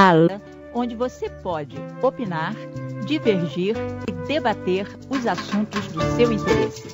onde você pode opinar, divergir e debater os assuntos do seu interesse.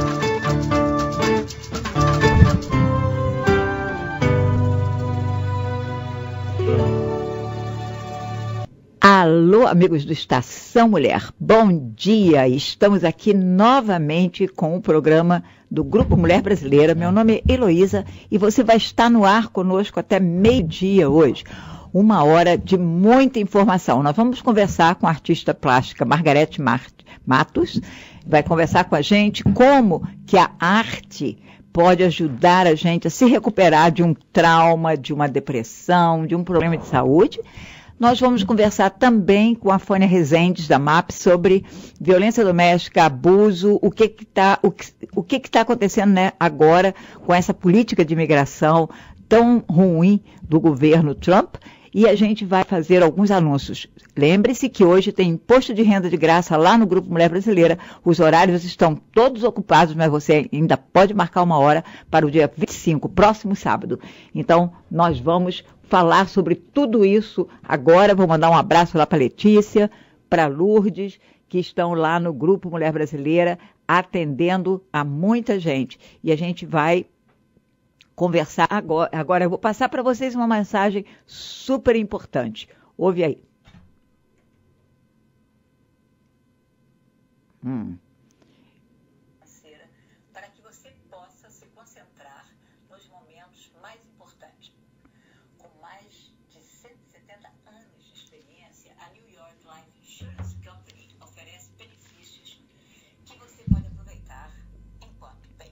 Alô, amigos do Estação Mulher, bom dia! Estamos aqui novamente com o programa do Grupo Mulher Brasileira. Meu nome é Heloísa e você vai estar no ar conosco até meio-dia hoje. 1 hora de muita informação. Nós vamos conversar com a artista plástica Margarete Matos, vai conversar com a gente como que a arte pode ajudar a gente a se recuperar de um trauma, de uma depressão, de um problema de saúde. Nós vamos conversar também com a Fônia Rezendes, da MAP, sobre violência doméstica, abuso, o que está acontecendo, né, agora com essa política de imigração tão ruim do governo Trump. E a gente vai fazer alguns anúncios. Lembre-se que hoje tem imposto de renda de graça lá no Grupo Mulher Brasileira. Os horários estão todos ocupados, mas você ainda pode marcar 1 hora para o dia 25, próximo sábado. Então, nós vamos falar sobre tudo isso agora. Vou mandar um abraço lá para a Letícia, para Lourdes, que estão lá no Grupo Mulher Brasileira, atendendo a muita gente. E a gente vai conversar agora. Agora eu vou passar para vocês uma mensagem super importante. Ouve aí. Para que você possa se concentrar nos momentos mais importantes. Com mais de 170 anos de experiência, a New York Life Insurance Company oferece benefícios que você pode aproveitar enquanto tem.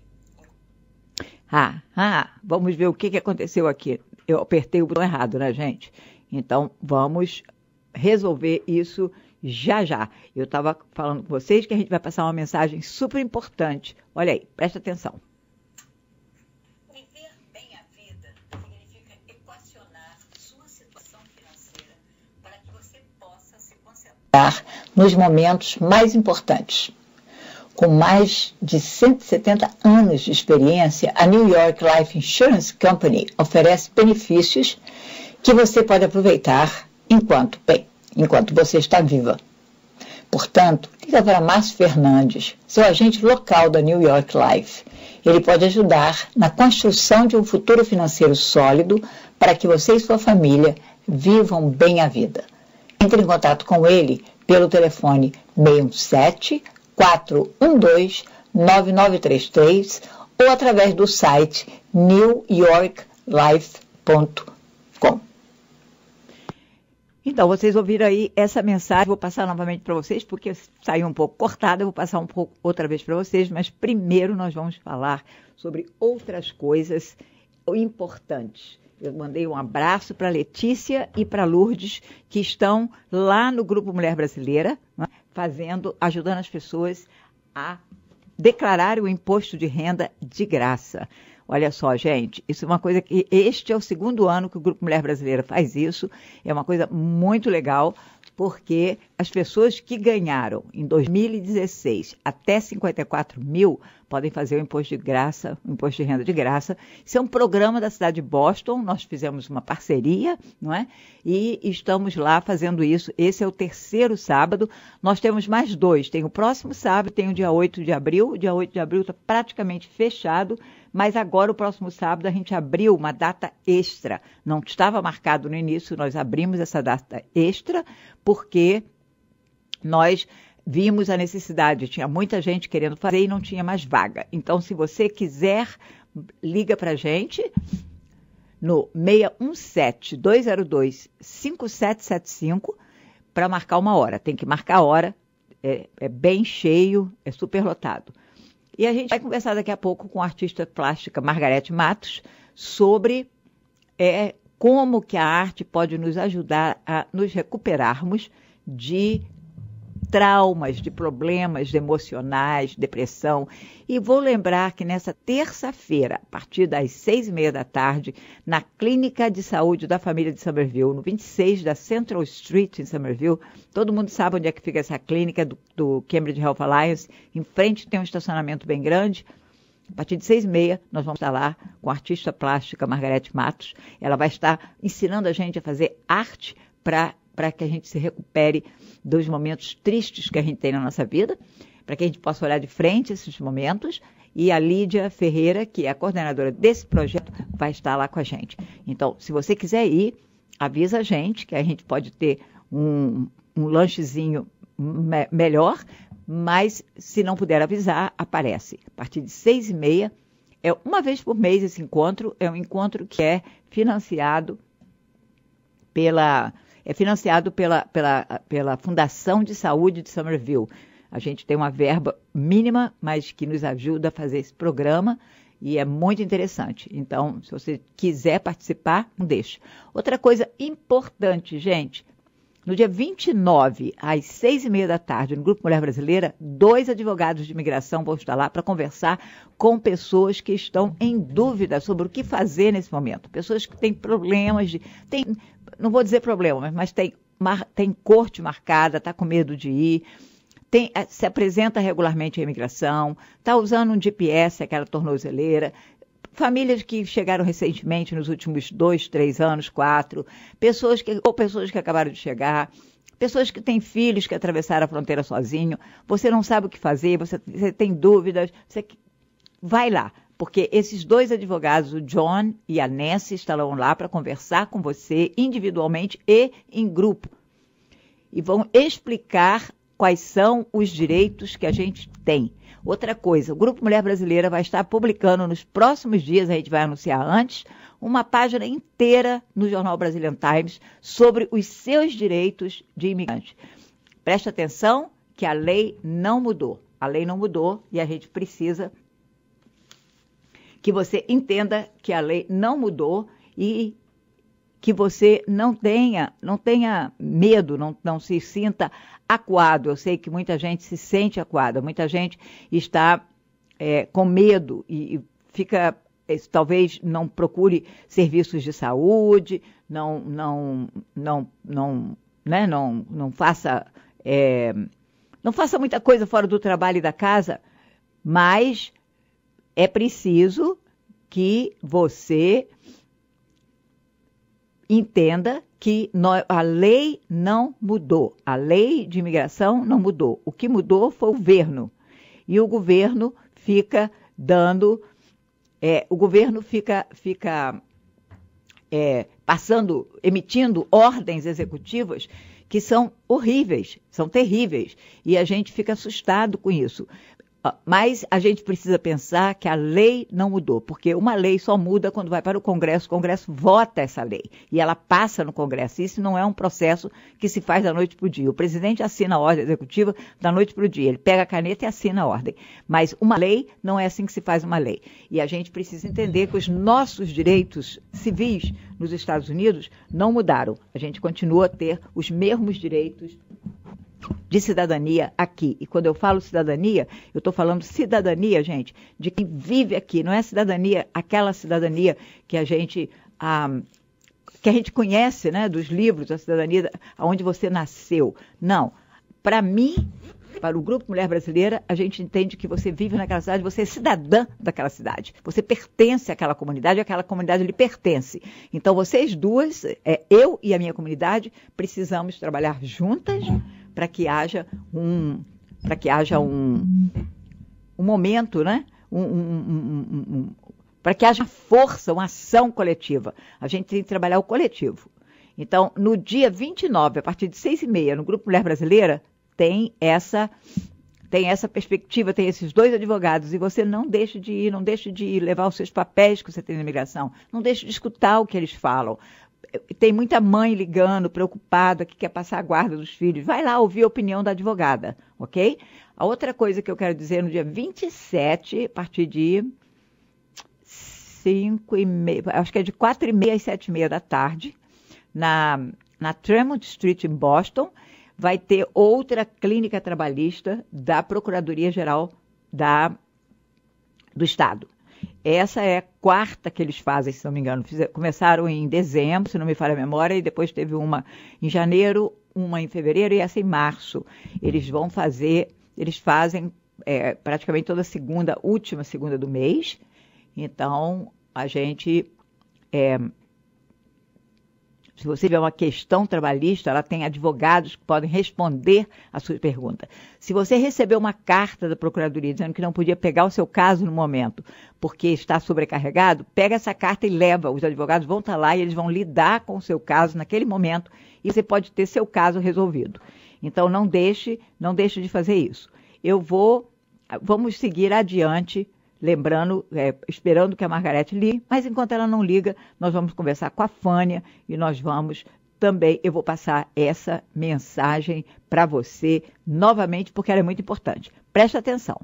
Vamos ver o que aconteceu aqui. Eu apertei o botão errado, né, gente? Então, vamos resolver isso já. Eu estava falando com vocês que a gente vai passar uma mensagem super importante. Olha aí, presta atenção. Viver bem a vida significa equacionar sua situação financeira para que você possa se concentrar nos momentos mais importantes. Com mais de 170 anos de experiência, a New York Life Insurance Company oferece benefícios que você pode aproveitar enquanto você está viva. Portanto, liga para Márcio Fernandes, seu agente local da New York Life. Ele pode ajudar na construção de um futuro financeiro sólido para que você e sua família vivam bem a vida. Entre em contato com ele pelo telefone 617-412-9933 ou através do site newyorklife.com. Então, vocês ouviram aí essa mensagem, vou passar novamente para vocês, porque saiu um pouco cortada, eu vou passar um pouco outra vez para vocês, mas primeiro nós vamos falar sobre outras coisas importantes. Eu mandei um abraço para a Letícia e para a Lourdes, que estão lá no Grupo Mulher Brasileira, né, ajudando as pessoas a declarar o imposto de renda de graça. Olha só, gente, isso é uma coisa que este é o 2º ano que o Grupo Mulher Brasileira faz isso. É uma coisa muito legal, porque as pessoas que ganharam em 2016 até 54 mil podem fazer o imposto de renda de graça. Isso é um programa da cidade de Boston, nós fizemos uma parceria, não é? E estamos lá fazendo isso. Esse é o 3º sábado. Nós temos mais 2. Tem o próximo sábado, tem o dia 8 de abril. O dia 8 de abril está praticamente fechado, mas agora, o próximo sábado, a gente abriu uma data extra. Não estava marcado no início, nós abrimos essa data extra, porque nós vimos a necessidade. Tinha muita gente querendo fazer e não tinha mais vaga. Então, se você quiser, liga para a gente no 617-202-5775 para marcar 1 hora. Tem que marcar a hora, é bem cheio, é super lotado. E a gente vai conversar daqui a pouco com a artista plástica Margarete Matos sobre como que a arte pode nos ajudar a nos recuperarmos de traumas, de problemas emocionais, depressão. E vou lembrar que nessa terça-feira, a partir das 6h30 da tarde, na Clínica de Saúde da Família de Somerville, no 26 da Central Street, em Somerville, todo mundo sabe onde é que fica essa clínica do Cambridge Health Alliance. Em frente tem um estacionamento bem grande. A partir de 6h30, nós vamos estar lá com a artista plástica Margarete Matos. Ela vai estar ensinando a gente a fazer arte para que a gente se recupere dos momentos tristes que a gente tem na nossa vida, para que a gente possa olhar de frente esses momentos. E a Lídia Ferreira, que é a coordenadora desse projeto, vai estar lá com a gente. Então, se você quiser ir, avisa a gente, que a gente pode ter um lanchezinho melhor, mas se não puder avisar, aparece. A partir de 6h30, é uma vez por mês esse encontro, é um encontro que é financiado pela Fundação de Saúde de Somerville. A gente tem uma verba mínima, mas que nos ajuda a fazer esse programa e é muito interessante. Então, se você quiser participar, não deixe. Outra coisa importante, gente, no dia 29, às 6h30 da tarde, no Grupo Mulher Brasileira, 2 advogados de imigração vão estar lá para conversar com pessoas que estão em dúvida sobre o que fazer nesse momento. Pessoas que têm problemas não vou dizer problema, mas tem corte marcada, está com medo de ir, se apresenta regularmente à imigração, está usando um GPS, aquela tornozeleira, famílias que chegaram recentemente nos últimos 2, 3 anos, 4, pessoas que acabaram de chegar, pessoas que têm filhos que atravessaram a fronteira sozinho, você não sabe o que fazer, você tem dúvidas, vai lá, porque esses 2 advogados, o John e a Nancy, estarão lá para conversar com você individualmente e em grupo. E vão explicar quais são os direitos que a gente tem. Outra coisa, o Grupo Mulher Brasileira vai estar publicando nos próximos dias, a gente vai anunciar antes, uma página inteira no jornal Brazilian Times sobre os seus direitos de imigrante. Preste atenção que a lei não mudou. A lei não mudou e a gente precisa que você entenda que a lei não mudou e que você não tenha medo, não se sinta acuado. Eu sei que muita gente se sente acuada, muita gente está com medo e fica, talvez não procure serviços de saúde, não faça muita coisa fora do trabalho e da casa, mas é preciso que você entenda que a lei não mudou. A lei de imigração não mudou. O que mudou foi o governo. E o governo fica emitindo ordens executivas que são horríveis, são terríveis. E a gente fica assustado com isso. Mas a gente precisa pensar que a lei não mudou, porque uma lei só muda quando vai para o Congresso vota essa lei e ela passa no Congresso. Isso não é um processo que se faz da noite para o dia. O presidente assina a ordem executiva da noite para o dia, ele pega a caneta e assina a ordem. Mas uma lei não é assim que se faz uma lei. E a gente precisa entender que os nossos direitos civis nos Estados Unidos não mudaram. A gente continua a ter os mesmos direitos de cidadania aqui. E quando eu falo cidadania, eu estou falando cidadania, gente, de quem vive aqui. Não é cidadania, aquela cidadania que a gente conhece, né, dos livros, a cidadania onde você nasceu. Não. Para mim, para o Grupo Mulher Brasileira, a gente entende que você vive naquela cidade, você é cidadã daquela cidade. Você pertence àquela comunidade, aquela comunidade lhe pertence. Então, vocês duas, eu e a minha comunidade, precisamos trabalhar juntas para que haja um momento, né? Para que haja força, uma ação coletiva. A gente tem que trabalhar o coletivo. Então, no dia 29, a partir de 6h30, no Grupo Mulher Brasileira, tem essa perspectiva, tem esses 2 advogados, e você não deixe de ir, não deixe de levar os seus papéis que você tem na imigração, não deixe de escutar o que eles falam. Tem muita mãe ligando, preocupada, que quer passar a guarda dos filhos. Vai lá ouvir a opinião da advogada, ok? A outra coisa que eu quero dizer, no dia 27, a partir de 5h30, acho que é de 4h30 às 7h30 da tarde, na Tremont Street, em Boston, vai ter outra clínica trabalhista da Procuradoria-Geral do Estado. Essa é a 4ª que eles fazem, se não me engano. Começaram em dezembro, se não me falha a memória, e depois teve uma em janeiro, uma em fevereiro e essa em março. Eles fazem praticamente toda última segunda do mês. Então, a gente Se você tiver uma questão trabalhista, ela tem advogados que podem responder a sua pergunta. Se você recebeu uma carta da Procuradoria dizendo que não podia pegar o seu caso no momento porque está sobrecarregado, pega essa carta e leva. Os advogados vão estar lá e eles vão lidar com o seu caso naquele momento e você pode ter seu caso resolvido. Então, não deixe de fazer isso. Vamos seguir adiante, lembrando, esperando que a Margarete ligue, mas enquanto ela não liga, nós vamos conversar com a Fânia e nós vamos também, eu vou passar essa mensagem para você novamente, porque ela é muito importante. Preste atenção.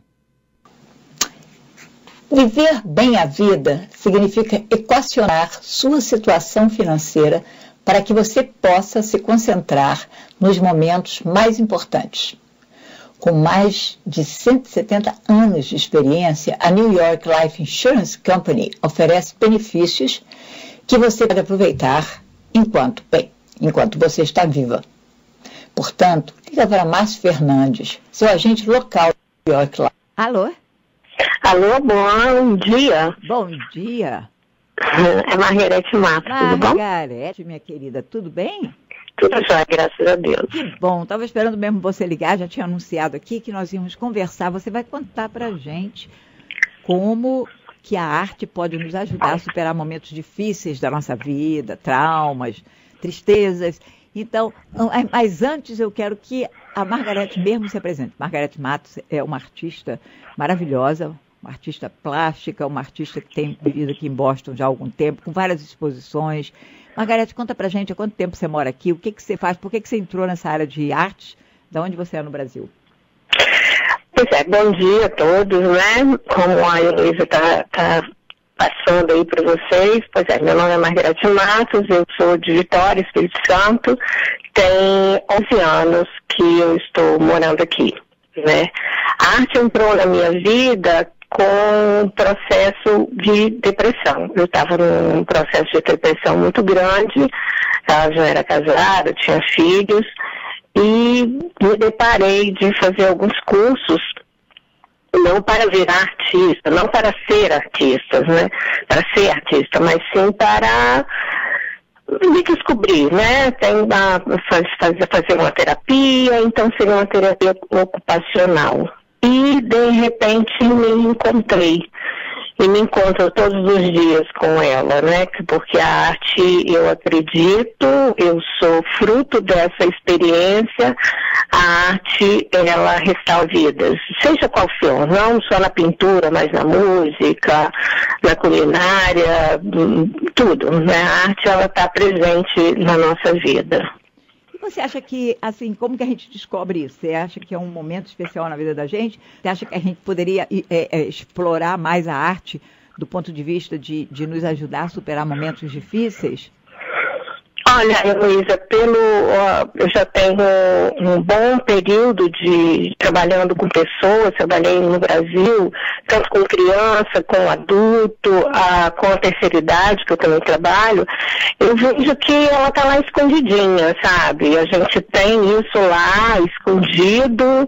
Viver bem a vida significa equacionar sua situação financeira para que você possa se concentrar nos momentos mais importantes. Com mais de 170 anos de experiência, a New York Life Insurance Company oferece benefícios que você pode aproveitar enquanto você está viva. Portanto, liga para Márcio Fernandes, seu agente local de New York Life. Alô? Alô, bom dia. Bom dia. É Margarete Matos, tudo bom? Margarete, minha querida, tudo bem? Tudo jóia, graças a Deus. Que bom, estava esperando mesmo você ligar, já tinha anunciado aqui que nós íamos conversar. Você vai contar para a gente como que a arte pode nos ajudar a superar momentos difíceis da nossa vida, traumas, tristezas. Então, mas antes eu quero que a Margarete mesmo se apresente. Margarete Matos é uma artista maravilhosa, uma artista plástica, uma artista que tem vivido aqui em Boston já há algum tempo, com várias exposições. Margarete, conta pra gente há quanto tempo você mora aqui, o que você faz, por que você entrou nessa área de artes, de onde você é no Brasil? Pois é, bom dia a todos, né? Como a Heloísa está passando aí para vocês, pois é, meu nome é Margarete Matos, eu sou de Vitória, Espírito Santo, tem 11 anos que eu estou morando aqui, né? A arte entrou na minha vida com um processo de depressão. Eu estava num processo de depressão muito grande, eu já era casada, tinha filhos, e me deparei de fazer alguns cursos, não para virar artista, não para ser artista, né? Para ser artista, mas sim para me descobrir, né? Fazer uma terapia, então seria uma terapia ocupacional. E, de repente, me encontrei. E me encontro todos os dias com ela, né? Porque a arte, eu acredito, eu sou fruto dessa experiência. A arte, ela restaura vidas, seja qual for, não só na pintura, mas na música, na culinária, tudo, né? A arte, ela está presente na nossa vida. Você acha que, assim, como que a gente descobre isso? Você acha que é um momento especial na vida da gente? Você acha que a gente poderia explorar mais a arte do ponto de vista de nos ajudar a superar momentos difíceis? Olha, Heloísa, eu já tenho um bom período de trabalhando com pessoas, trabalhei no Brasil, tanto com criança, com adulto, com a terceira idade, que eu também trabalho. Eu vejo que ela está lá escondidinha, sabe? A gente tem isso lá, escondido,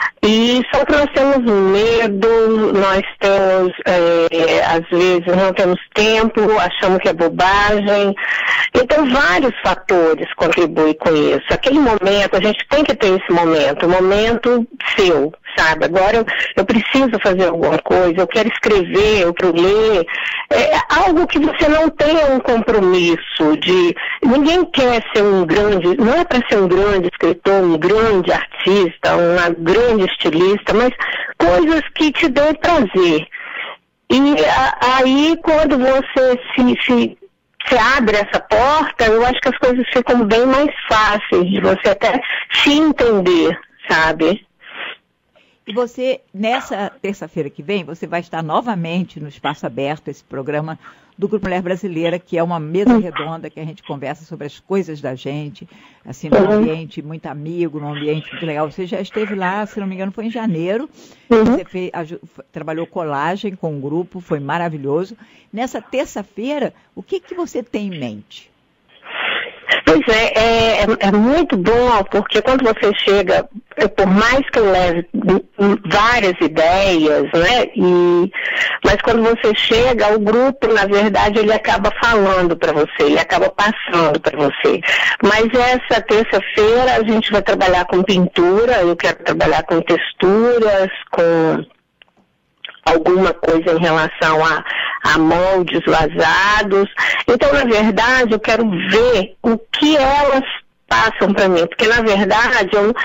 e só que nós temos medo, nós temos, às vezes, não temos tempo, achamos que é bobagem. Então, vários fatores contribuem com isso. Aquele momento, a gente tem que ter esse momento, o momento seu, sabe? Agora eu preciso fazer alguma coisa, eu quero escrever, eu quero ler. É algo que você não tenha um compromisso de... Ninguém quer ser um grande... Não é para ser um grande escritor, um grande artista, uma grande estilista, mas coisas que te dão prazer. E aí, quando você se abre essa porta, eu acho que as coisas ficam bem mais fáceis de você até se entender, sabe? E você, nessa terça-feira que vem, você vai estar novamente no Espaço Aberto, esse programa do Grupo Mulher Brasileira, que é uma mesa redonda que a gente conversa sobre as coisas da gente, assim, num ambiente muito amigo, num ambiente muito legal. Você já esteve lá, se não me engano, foi em janeiro. Você trabalhou colagem com um grupo, foi maravilhoso. Nessa terça-feira, o que você tem em mente? Pois é muito bom, porque quando você chega, por mais que eu leve várias ideias, né, mas quando você chega, o grupo, na verdade, ele acaba falando para você, ele acaba passando para você. Mas essa terça-feira a gente vai trabalhar com pintura, eu quero trabalhar com texturas, com alguma coisa em relação a moldes vazados. Então, na verdade, eu quero ver o que elas passam para mim, porque na verdade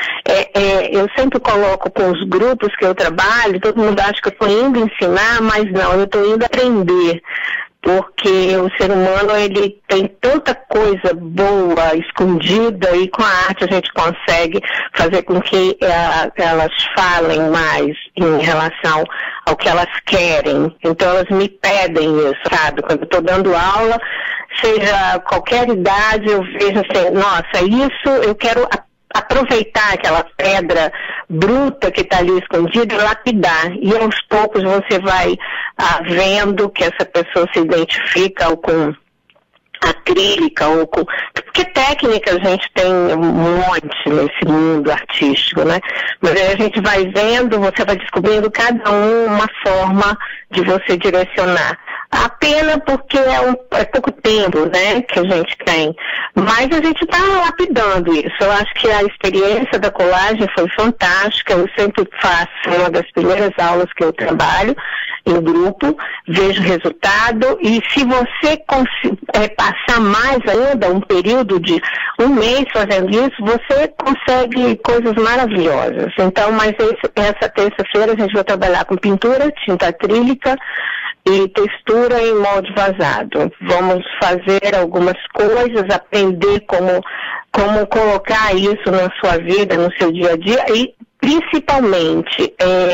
eu sempre coloco com os grupos que eu trabalho, todo mundo acha que eu estou indo ensinar, mas não, eu estou indo aprender. Porque o ser humano, ele tem tanta coisa boa, escondida, e com a arte a gente consegue fazer com que elas falem mais em relação ao que elas querem. Então elas me pedem isso, sabe? Quando eu estou dando aula, seja qualquer idade, eu vejo assim, nossa, isso eu quero aproveitar aquela pedra bruta que está ali escondida e lapidar. E aos poucos você vai vendo que essa pessoa se identifica ou com acrílica ou com... Porque técnica a gente tem um monte nesse mundo artístico, né? Mas aí a gente vai vendo, você vai descobrindo cada uma forma de você direcionar. A pena porque é pouco tempo, né, que a gente tem. Mas a gente está lapidando isso. Eu acho que a experiência da colagem foi fantástica. Eu sempre faço uma das primeiras aulas que eu trabalho em grupo, vejo resultado. E se você passar mais ainda, um período de um mês fazendo isso, você consegue coisas maravilhosas. Então, mas essa terça-feira a gente vai trabalhar com pintura, tinta acrílica e textura em molde vazado. Vamos fazer algumas coisas, aprender como colocar isso na sua vida, no seu dia a dia e principalmente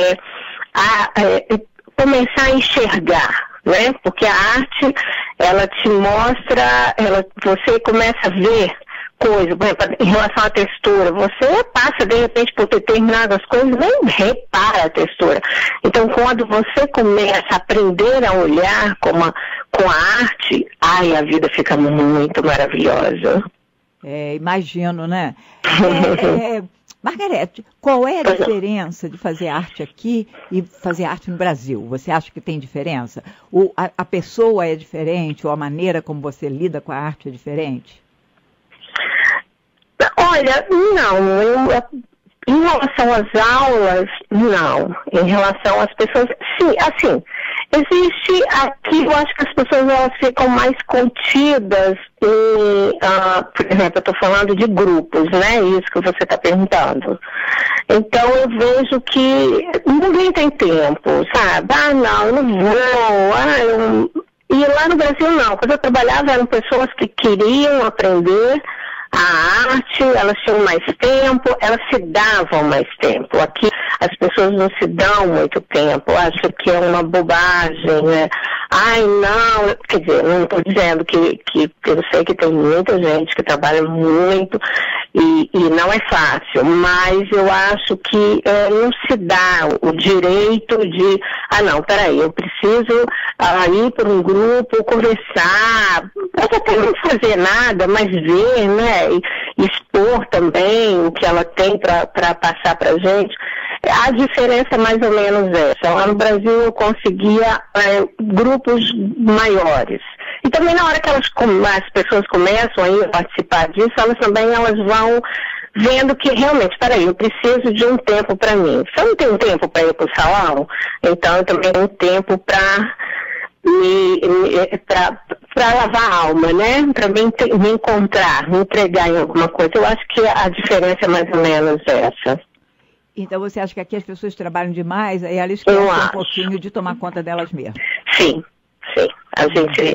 começar a enxergar, né? Porque a arte, ela te mostra, você começa a ver coisa, por exemplo, em relação à textura, você passa de repente por determinadas coisas, nem repara a textura. Então, quando você começa a aprender a olhar com a arte, a vida fica muito maravilhosa. Imagino, né? Margarete, qual é a diferença de fazer arte aqui e fazer arte no Brasil? Você acha que tem diferença? A pessoa é diferente, ou a maneira como você lida com a arte é diferente? Olha, não. Em relação às aulas, não. Em relação às pessoas, sim, assim, existe aqui, eu acho que as pessoas elas ficam mais contidas em, por exemplo, eu estou falando de grupos, né? Isso que você está perguntando. Então eu vejo que ninguém tem tempo, sabe? Não, eu não vou, E lá no Brasil não. Quando eu trabalhava eram pessoas que queriam aprender a arte, elas tinham mais tempo, elas se davam mais tempo. Aqui as pessoas não se dão muito tempo, acho que é uma bobagem, né? Não, quer dizer, não estou dizendo que eu sei que tem muita gente que trabalha muito e não é fácil, mas eu acho que não se dá o direito de, não, peraí, eu preciso ir para um grupo, conversar, pode até não fazer nada, mas ver, né, e expor também o que ela tem para passar para a gente. A diferença é mais ou menos essa. Lá no Brasil eu conseguia grupos maiores. E também na hora que as pessoas começam a participar disso, elas vão vendo que realmente, peraí, eu preciso de um tempo para mim. Se eu não tenho tempo para ir para o salão, então eu também tenho tempo para lavar a alma, né? Para me encontrar, me entregar em alguma coisa. Eu acho que a diferença é mais ou menos essa. Então você acha que aqui as pessoas trabalham demais, aí elas esquecem um pouquinho de tomar conta delas mesmas? Sim. Aqui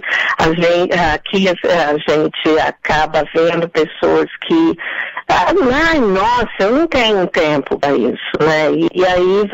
a gente acaba vendo pessoas que, nossa, eu não tenho tempo para isso, né? E aí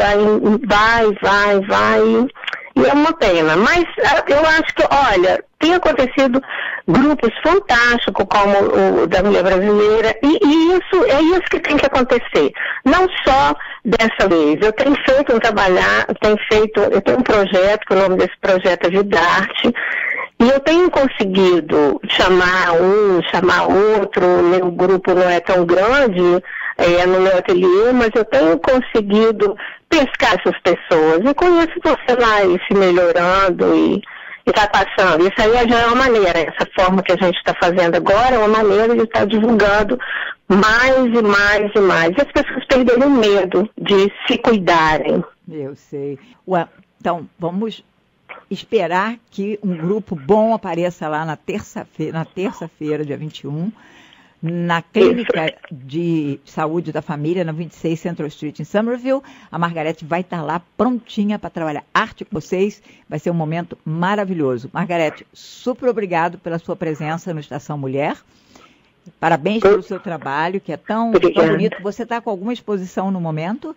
vai, e é uma pena. Mas eu acho que, olha, tem acontecido grupos fantásticos como o da Mulher Brasileira, e isso é isso que tem que acontecer. Não só dessa vez. Eu tenho feito eu tenho um projeto, que o nome desse projeto é Vidarte, E eu tenho conseguido chamar um, chamar outro, meu grupo não é tão grande no meu ateliê, mas eu tenho conseguido pescar essas pessoas. E com isso você vai se melhorando e vai passando. Isso aí já é uma maneira, essa forma que a gente está fazendo agora é uma maneira de estar divulgando mais e mais e mais. E as pessoas perderem o medo de se cuidarem. Eu sei. Ué, então, vamos esperar que um grupo bom apareça lá na terça-feira, dia 21, na Clínica de Saúde da Família, na 26 Central Street, em Somerville. A Margarete vai estar lá prontinha para trabalhar arte com vocês. Vai ser um momento maravilhoso. Margarete, super obrigado pela sua presença no Estação Mulher. Parabéns pelo seu trabalho, que é tão bonito. Você está com alguma exposição no momento?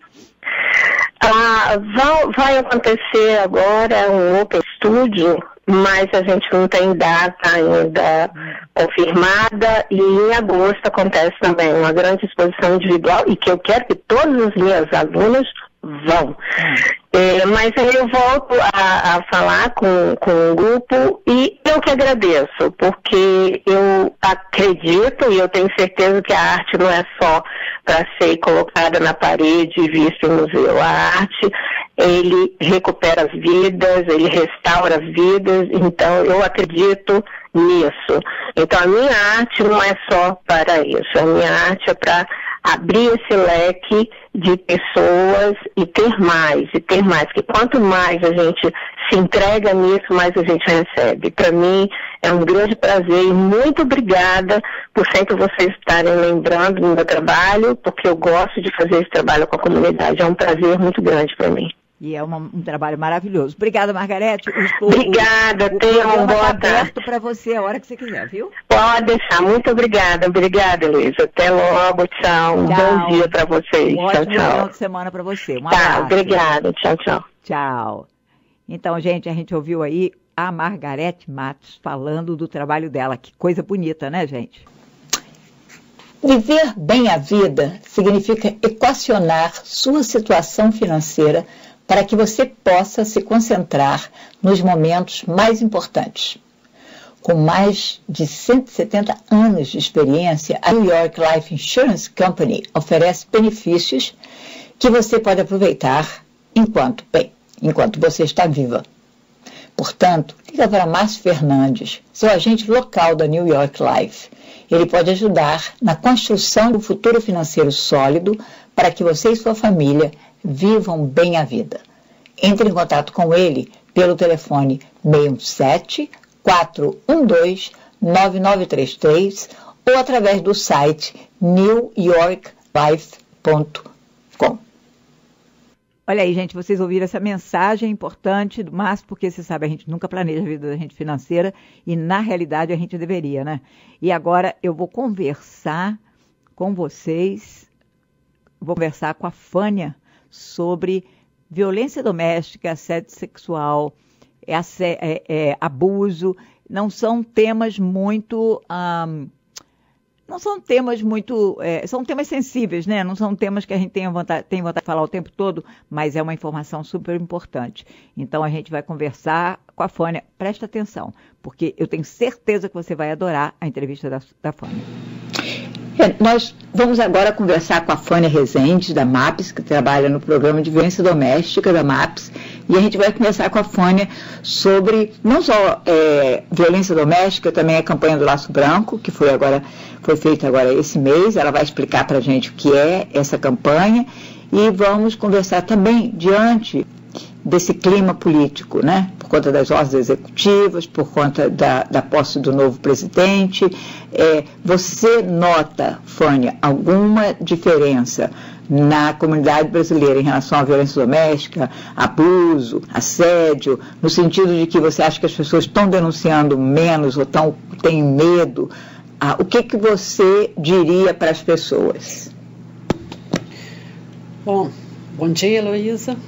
Vai acontecer agora um Open Studio, mas a gente não tem data ainda confirmada, e em agosto acontece também uma grande exposição individual, e que eu quero que todas as minhas alunas vão. Mas aí eu volto a falar com o grupo, e eu que agradeço, porque eu acredito e eu tenho certeza que a arte não é só para ser colocada na parede e vista em museu. A arte, ele recupera as vidas, ele restaura as vidas, então eu acredito nisso. Então a minha arte não é só para isso, a minha arte é para abrir esse leque de pessoas e ter mais, que quanto mais a gente se entrega nisso, mais a gente recebe. Para mim é um grande prazer e muito obrigada por sempre vocês estarem lembrando do meu trabalho, porque eu gosto de fazer esse trabalho com a comunidade, é um prazer muito grande para mim. E é um trabalho maravilhoso. Obrigada, Margarete. Obrigada, tenha uma boa tarde. Aberto para você a hora que você quiser, viu? Pode deixar. Muito obrigada. Obrigada, Luísa. Até logo. Tchau. Um bom dia para vocês. Um ótimo final de semana para você. Um abraço. Obrigada. Tchau, tchau. Tchau. Então, gente, a gente ouviu aí a Margarete Matos falando do trabalho dela. Que coisa bonita, né, gente? Viver bem a vida significa equacionar sua situação financeira para que você possa se concentrar nos momentos mais importantes. Com mais de 170 anos de experiência, a New York Life Insurance Company oferece benefícios que você pode aproveitar enquanto você está viva. Portanto, liga para Márcio Fernandes, seu agente local da New York Life. Ele pode ajudar na construção de um futuro financeiro sólido para que você e sua família vivam bem a vida. Entre em contato com ele pelo telefone 617-412-9933 ou através do site newyorklife.com. Olha aí, gente, vocês ouviram essa mensagem importante do Márcio, porque você sabe, a gente nunca planeja a vida da gente financeira e, na realidade, a gente deveria, né? E agora eu vou conversar com vocês, vou conversar com a Fânia sobre violência doméstica, assédio sexual, abuso. Não são temas muito... são temas sensíveis, né? Não são temas que a gente tem vontade de falar o tempo todo, mas é uma informação super importante. Então a gente vai conversar com a Fânia. Presta atenção, porque eu tenho certeza que você vai adorar a entrevista da Fânia. Nós vamos agora conversar com a Fânia Rezende, da MAPS, que trabalha no programa de violência doméstica da MAPS, e a gente vai conversar com a Fânia sobre não só violência doméstica, também a campanha do Laço Branco, que foi feita agora esse mês. Ela vai explicar para a gente o que é essa campanha, e vamos conversar também diante desse clima político, né? Por conta das ordens executivas, por conta da posse do novo presidente. Você nota, Fânia, alguma diferença na comunidade brasileira em relação à violência doméstica, abuso, assédio, no sentido de que você acha que as pessoas estão denunciando menos ou têm medo? O que você diria para as pessoas? Bom dia, Heloísa.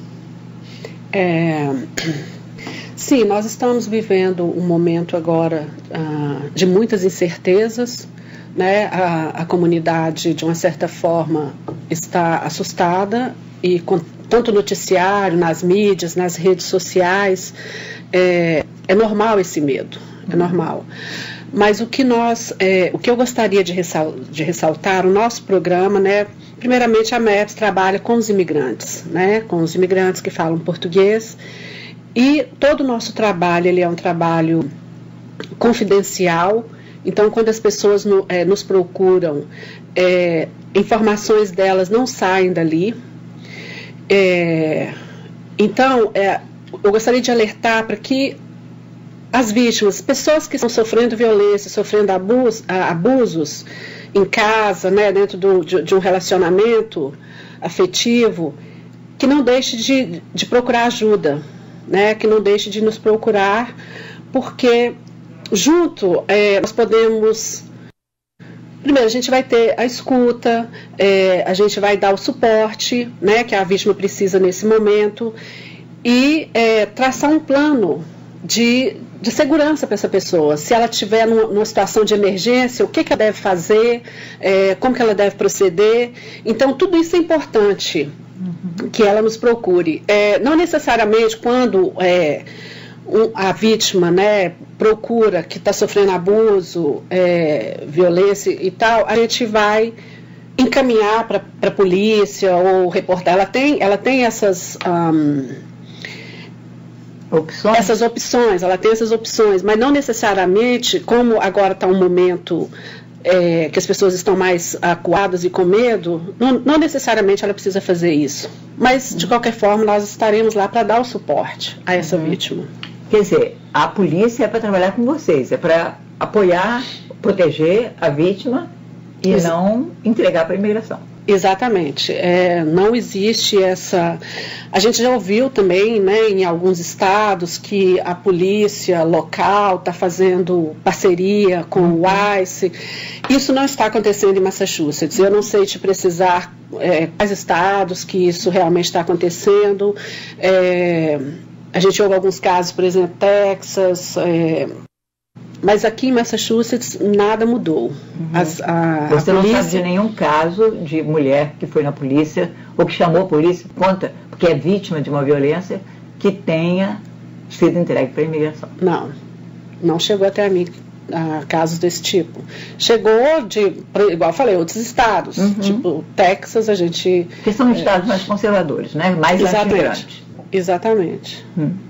Sim, nós estamos vivendo um momento agora de muitas incertezas, né? A comunidade, de uma certa forma, está assustada, e com tanto noticiário, nas mídias, nas redes sociais, é normal esse medo. é normal. Mas o que eu gostaria de ressaltar, o nosso programa, né, primeiramente a MEPS trabalha com os imigrantes, né, com os imigrantes que falam português, e todo o nosso trabalho, ele é um trabalho confidencial. Então, quando as pessoas nos procuram, informações delas não saem dali. Então, eu gostaria de alertar para que as vítimas, pessoas que estão sofrendo violência, sofrendo abusos em casa, né, dentro de um relacionamento afetivo, que não deixe de procurar ajuda, né, que não deixe de nos procurar, porque junto nós podemos... Primeiro, a gente vai ter a escuta, a gente vai dar o suporte, né, que a vítima precisa nesse momento, e traçar um plano de segurança para essa pessoa. Se ela estiver numa situação de emergência, o que ela deve fazer, como que ela deve proceder. Então, tudo isso é importante que ela nos procure. Não necessariamente quando a vítima, né, procura que está sofrendo abuso, violência e tal, a gente vai encaminhar para a polícia ou reportar. Ela tem essas opções, mas não necessariamente, como agora está um momento que as pessoas estão mais acuadas e com medo, não necessariamente ela precisa fazer isso. Mas, de qualquer forma, nós estaremos lá para dar o suporte a essa vítima. Quer dizer, a polícia é para trabalhar com vocês, é para apoiar, proteger a vítima e não entregar para a imigração. Exatamente. Não existe essa... A gente já ouviu também, né, em alguns estados, que a polícia local está fazendo parceria com o ICE. Isso não está acontecendo em Massachusetts. Eu não sei te precisar quais estados que isso realmente está acontecendo. A gente ouve alguns casos, por exemplo, Texas... Mas aqui em Massachusetts nada mudou. Você não sabe de nenhum caso de mulher que foi na polícia ou que chamou a polícia, conta, porque é vítima de uma violência, que tenha sido entregue para a imigração? Não chegou até a mim casos desse tipo. Chegou igual eu falei, outros estados, tipo Texas, a gente... Que são estados mais conservadores, né? Mais anti-imigrantes. Exatamente.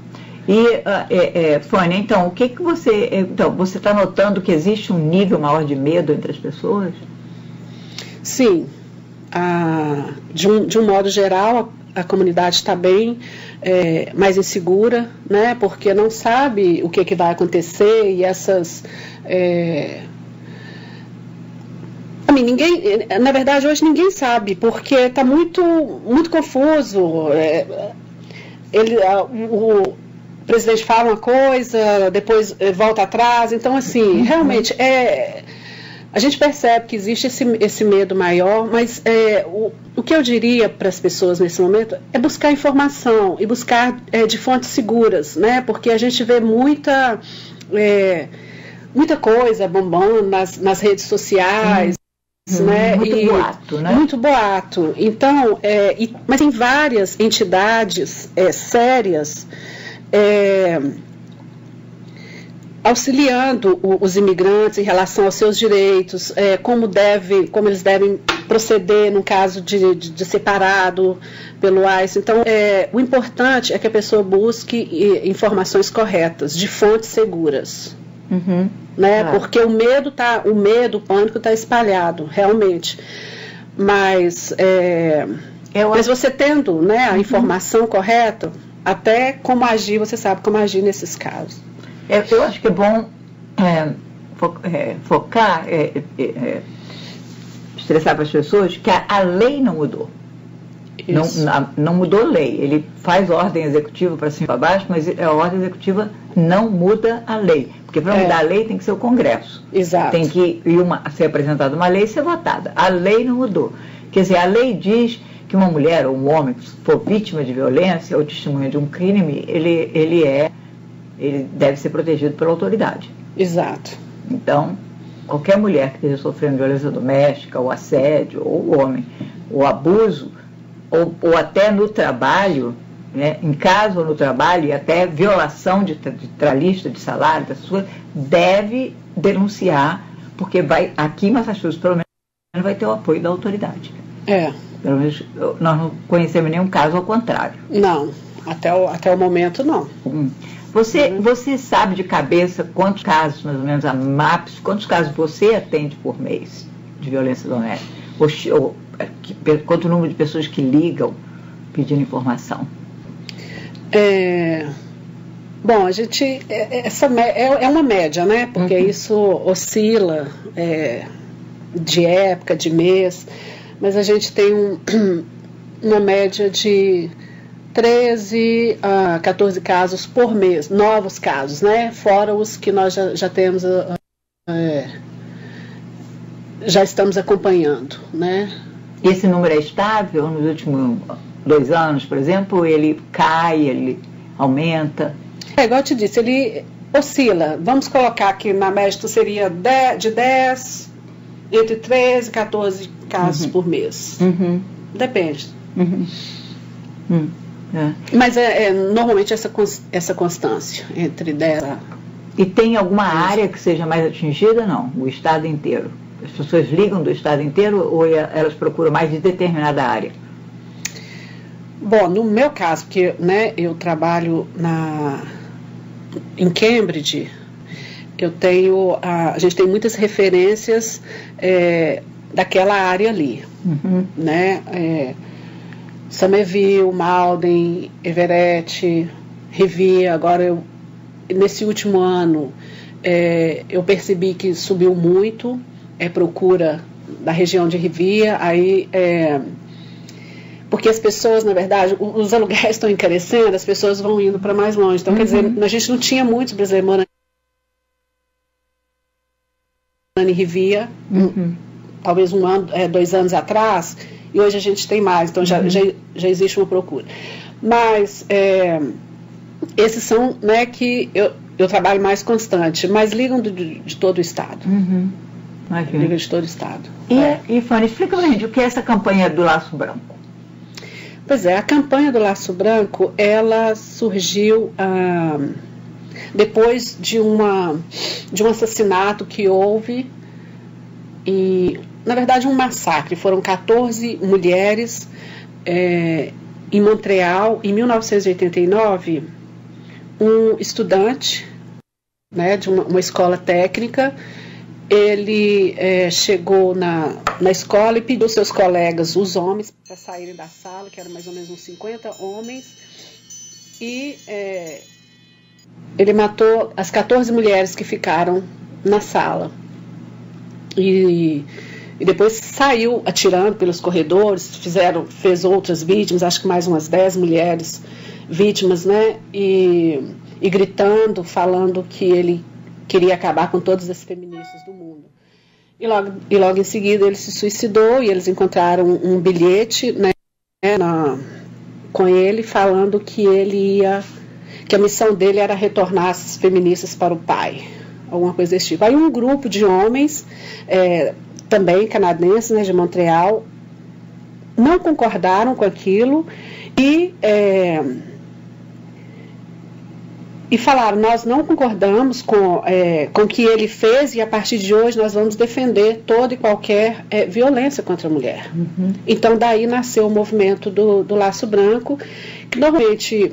E, Fônia, então, o que você... Então, você está notando que existe um nível maior de medo entre as pessoas? Sim. De um modo geral, a comunidade está bem mais insegura, né? Porque não sabe o que vai acontecer e essas... Na verdade, hoje ninguém sabe, porque está muito, muito confuso. O presidente fala uma coisa, depois volta atrás. Então, assim, realmente, a gente percebe que existe esse medo maior, mas o que eu diria para as pessoas nesse momento é buscar informação e buscar de fontes seguras, né? Porque a gente vê muita coisa bombando nas redes sociais. Né? Muito boato, né? Muito boato. Então, mas tem várias entidades sérias auxiliando os imigrantes em relação aos seus direitos, como eles devem proceder no caso de separado pelo ICE. Então, o importante é que a pessoa busque informações corretas, de fontes seguras. Né? Porque o medo, o pânico está espalhado, realmente. Mas você tendo, né, a informação correta, até como agir, você sabe como agir nesses casos. Eu acho que é bom focar, estressar para as pessoas que a lei não mudou. Não mudou a lei. Ele faz ordem executiva para cima e para baixo, mas a ordem executiva não muda a lei. Porque para mudar a lei tem que ser o Congresso. Exato. Tem que ser apresentada uma lei e ser votada. A lei não mudou. Quer dizer, a lei diz que uma mulher ou um homem que for vítima de violência ou testemunha de um crime, ele deve ser protegido pela autoridade. Exato. Então, qualquer mulher que esteja sofrendo violência doméstica, ou assédio, ou homem, ou abuso, ou até no trabalho, né, em casa ou no trabalho, e até violação de trabalhista, de salário, da sua, deve denunciar, porque vai, aqui em Massachusetts, pelo menos, vai ter o apoio da autoridade. Pelo menos nós não conhecemos nenhum caso ao contrário. Não, até o momento não. Você sabe de cabeça quantos casos, mais ou menos, a MAPS, quantos casos você atende por mês de violência doméstica? Quanto o número de pessoas que ligam pedindo informação? Bom, a gente, é uma média, né? Porque isso oscila de época, de mês, mas a gente tem uma média de 13 a 14 casos por mês, novos casos, né? Fora os que nós já temos, já estamos acompanhando, né? Esse número é estável nos últimos 2 anos, por exemplo? Ele cai, ele aumenta? Igual eu te disse, ele oscila. Vamos colocar aqui na média, seria de 10, entre 13 e 14 casos por mês. Depende. Mas normalmente essa constância entre 10 a... E tem alguma área que seja mais atingida? Não, o estado inteiro. As pessoas ligam do estado inteiro ou elas procuram mais de determinada área? Bom, no meu caso, porque, né, eu trabalho em Cambridge, a gente tem muitas referências daquela área ali, né? Somerville, Malden, Everett, Revere. Agora, nesse último ano, eu percebi que subiu muito procura da região de Revere, porque as pessoas, na verdade, os aluguéis estão encarecendo, as pessoas vão indo para mais longe. Então, quer dizer, a gente não tinha muitos brasileiros morando em Revere, talvez 2 anos atrás, e hoje a gente tem mais, então já existe uma procura. Mas esses são, né, que eu trabalho mais constante, mas ligam de todo o estado. Liga de todo o estado. E Fanny, explica pra gente o que é essa campanha do Laço Branco. Pois é, a campanha do Laço Branco, ela surgiu depois de um assassinato que houve, e, na verdade, um massacre. Foram 14 mulheres em Montreal, em 1989. Um estudante, né, de uma escola técnica, ele chegou na escola e pediu aos seus colegas, os homens, para saírem da sala, que eram mais ou menos uns 50 homens, e ele matou as 14 mulheres que ficaram na sala. E depois saiu atirando pelos corredores, fez outras vítimas, acho que mais umas 10 mulheres vítimas, né? E gritando, falando que ele queria acabar com todas as feministas do mundo. E logo em seguida ele se suicidou, e eles encontraram um bilhete, né, com ele, falando que que a missão dele era retornar as feministas para o pai, alguma coisa desse tipo. Aí um grupo de homens, também canadenses, né, de Montreal, não concordaram com aquilo e falaram: nós não concordamos com o que ele fez, e a partir de hoje nós vamos defender toda e qualquer violência contra a mulher. Então daí nasceu o movimento do Laço Branco, que normalmente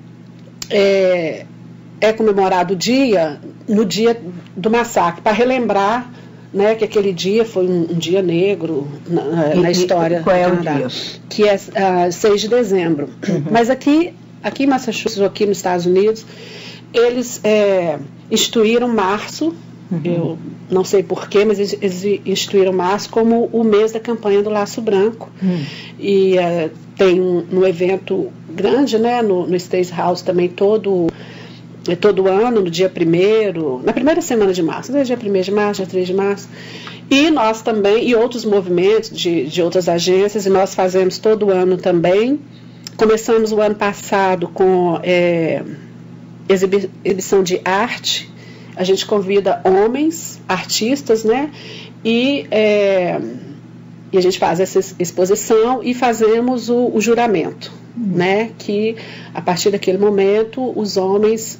é comemorado no dia do massacre, para relembrar, né, que aquele dia foi um dia negro na história. Qual é o dia? Que é 6 de dezembro. Mas aqui em Massachusetts, ou aqui nos Estados Unidos, eles instituíram março, eu não sei porquê, mas eles instituíram março como o mês da campanha do Laço Branco. E tem um evento grande, né, no State House também todo ano, no dia 1º, na primeira semana de março, né, dia 1º de março, dia 3 de março. E nós também, e outros movimentos de outras agências, e nós fazemos todo ano também. Começamos o ano passado com exibição de arte. A gente convida homens, artistas, né? E a gente faz essa exposição e fazemos o juramento, né? Que a partir daquele momento os homens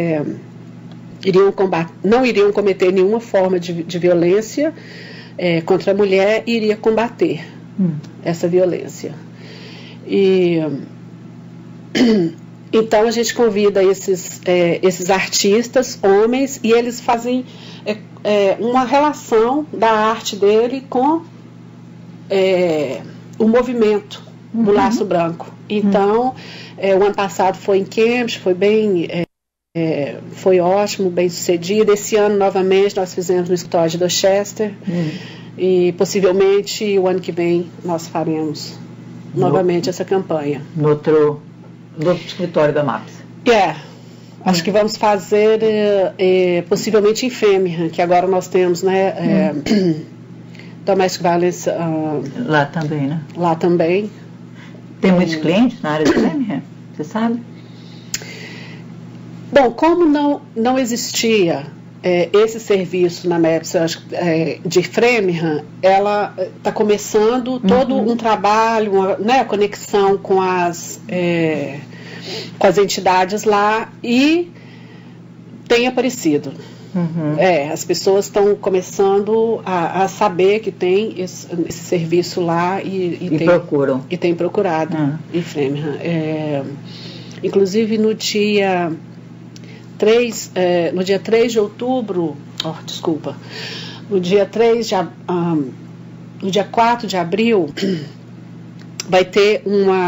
não iriam cometer nenhuma forma de violência contra a mulher e iria combater essa violência. Então a gente convida esses artistas, homens, e eles fazem uma relação da arte dele com o movimento do Laço Branco. Então, o ano passado foi em Cambridge, foi ótimo, bem sucedido. Esse ano, novamente, nós fizemos no escritório de Dorchester. E possivelmente o ano que vem nós faremos novamente essa campanha. No outro escritório da MAPS. Acho que vamos fazer possivelmente em Framingham, que agora nós temos, né, Domestic Violence. Lá também, né? Lá também. Tem muitos clientes na área de Framingham, você sabe? Bom, como não existia esse serviço na MAPS de Framingham, ela está começando todo um trabalho, a conexão com as entidades lá, e tem aparecido. As pessoas estão começando a saber que tem esse serviço lá e procuram. E tem procurado em Framingham. Inclusive no dia 3 de outubro, no dia 4 de abril, vai ter